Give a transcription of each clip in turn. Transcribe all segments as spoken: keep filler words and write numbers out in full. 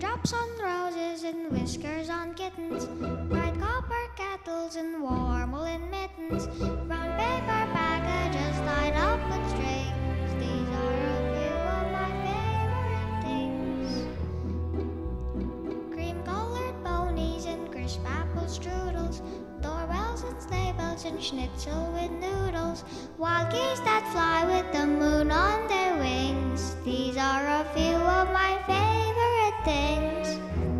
Raindrops on roses and whiskers on kittens, bright copper kettles and warm woolen mittens, brown paper packages tied up with strings. These are a few of my favorite things. Cream-colored ponies and crisp apple strudels, doorbells and sleigh bells and schnitzel with noodles, wild geese that fly with the moon on their wings. These are a few of my favorite things.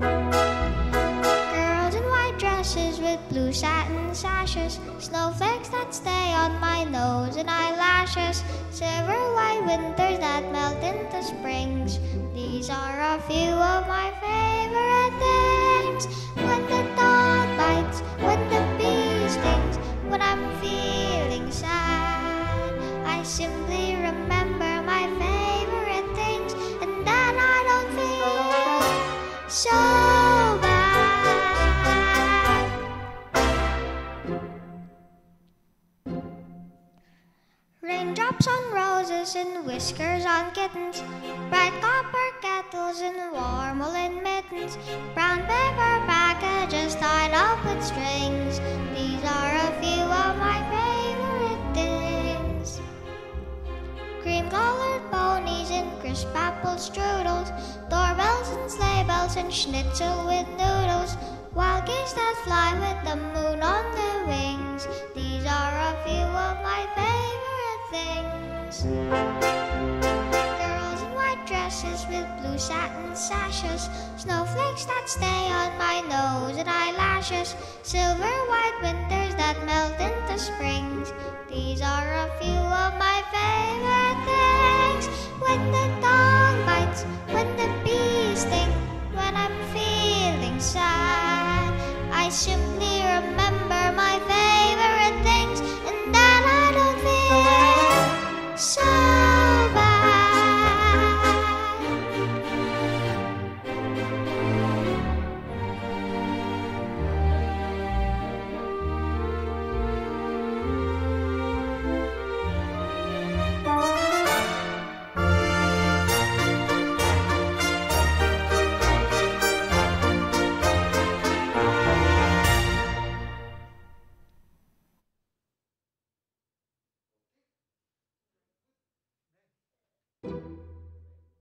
Girls in white dresses with blue satin sashes, snowflakes that stay on my nose and eyelashes, silver white winters that melt into springs. These are a few of my favorite things. When the dog bites, when the bee stings, when I'm feeling sad, I simply remember my favorite things, and then I don't feel so bad. Raindrops on roses and whiskers on kittens, bright copper kettles and warm woolen mittens, brown paper packages tied up with strings. These are a few of my favorite things. Cream-colored ponies and crisp apple strudels, doorbells and sleigh bells and schnitzel with noodles, wild geese that fly with the moon on their wings. These are a few of my favorite things. Girls in white dresses with blue satin sashes, snowflakes that stay on my nose and eyelashes, silver white winters that melt into springs. These are a few of my favorite things. When the dog bites, when the bee stings, when I'm feeling sad, I simply